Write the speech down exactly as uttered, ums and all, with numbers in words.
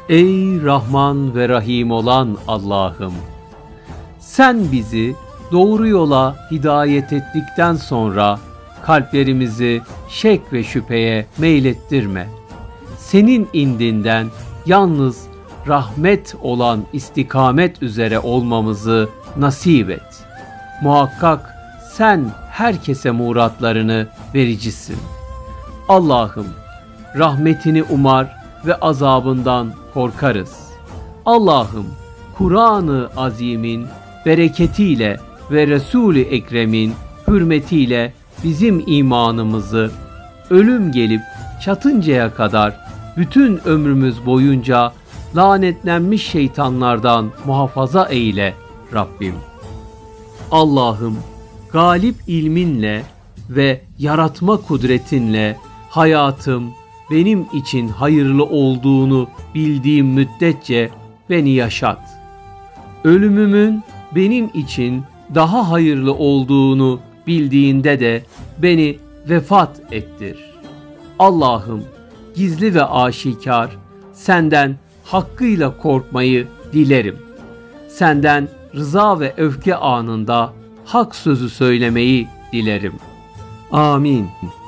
Ey Rahman ve Rahim olan Allah'ım! Sen bizi doğru yola hidayet ettikten sonra kalplerimizi şek ve şüpheye meylettirme. Senin indinden yalnız rahmet olan istikamet üzere olmamızı nasip et. Muhakkak sen herkese muratlarını vericisin. Allah'ım, rahmetini umar ve azabından korkarız. Allah'ım, Kur'an-ı Azim'in bereketiyle ve Resul-i Ekrem'in hürmetiyle bizim imanımızı ölüm gelip çatıncaya kadar bütün ömrümüz boyunca lanetlenmiş şeytanlardan muhafaza eyle Rabbim. Allah'ım, galip ilminle ve yaratma kudretinle hayatım benim için hayırlı olduğunu bildiğim müddetçe beni yaşat. Ölümümün benim için daha hayırlı olduğunu bildiğinde de beni vefat ettir. Allah'ım, gizli ve aşikar senden hakkıyla korkmayı dilerim. Senden rıza ve öfke anında hak sözü söylemeyi dilerim. Amin.